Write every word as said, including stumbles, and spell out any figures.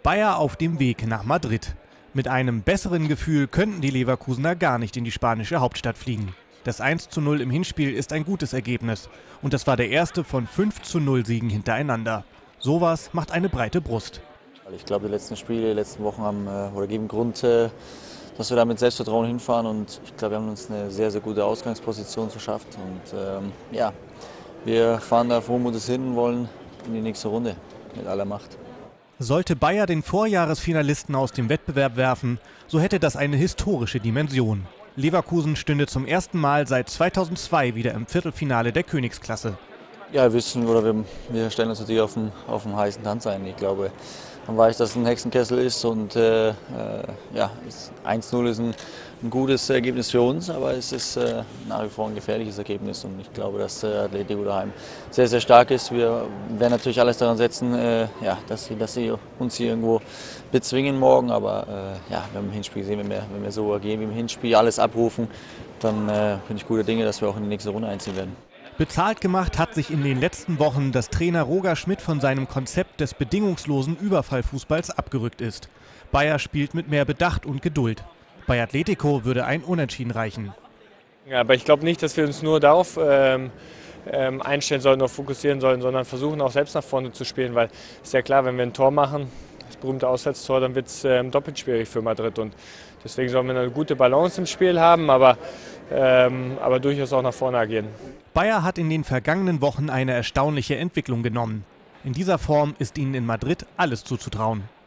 Bayer auf dem Weg nach Madrid. Mit einem besseren Gefühl könnten die Leverkusener gar nicht in die spanische Hauptstadt fliegen. Das eins zu null im Hinspiel ist ein gutes Ergebnis. Und das war der erste von fünf zu null Siegen hintereinander. Sowas macht eine breite Brust. Ich glaube, die letzten Spiele, die letzten Wochen haben oder geben Grund, dass wir da mit Selbstvertrauen hinfahren. Und ich glaube, wir haben uns eine sehr, sehr gute Ausgangsposition verschafft. Und ähm, ja, wir fahren da frohen Mutes hin und wollen in die nächste Runde mit aller Macht. Sollte Bayer den Vorjahresfinalisten aus dem Wettbewerb werfen, so hätte das eine historische Dimension. Leverkusen stünde zum ersten Mal seit zweitausendzwei wieder im Viertelfinale der Königsklasse. Ja, wir wissen, oder wir, wir stellen uns natürlich auf dem, auf dem heißen Tanz ein. Ich glaube, man weiß, dass es ein Hexenkessel ist und äh, äh, ja, eins zu null ist ein, ein gutes Ergebnis für uns, aber es ist äh, nach wie vor ein gefährliches Ergebnis und ich glaube, dass äh, Atletico daheim sehr, sehr stark ist. Wir werden natürlich alles daran setzen, äh, ja, dass, sie, dass sie uns hier irgendwo bezwingen morgen, aber äh, ja, wir haben im Hinspiel gesehen, wenn wir, wenn wir so agieren wie im Hinspiel, alles abrufen, dann äh, bin ich guter Dinge, dass wir auch in die nächste Runde einziehen werden. Bezahlt gemacht hat sich in den letzten Wochen, dass Trainer Roger Schmidt von seinem Konzept des bedingungslosen Überfallfußballs abgerückt ist. Bayer spielt mit mehr Bedacht und Geduld. Bei Atletico würde ein Unentschieden reichen. Ja, aber ich glaube nicht, dass wir uns nur darauf ähm, ähm, einstellen sollen oder fokussieren sollen, sondern versuchen auch selbst nach vorne zu spielen. Weil es ist ja klar, wenn wir ein Tor machen, das berühmte Auswärtstor, dann wird es ähm, doppelt schwierig für Madrid. Und deswegen sollen wir eine gute Balance im Spiel haben, aber, ähm, aber durchaus auch nach vorne agieren. Bayer hat in den vergangenen Wochen eine erstaunliche Entwicklung genommen. In dieser Form ist ihnen in Madrid alles zuzutrauen.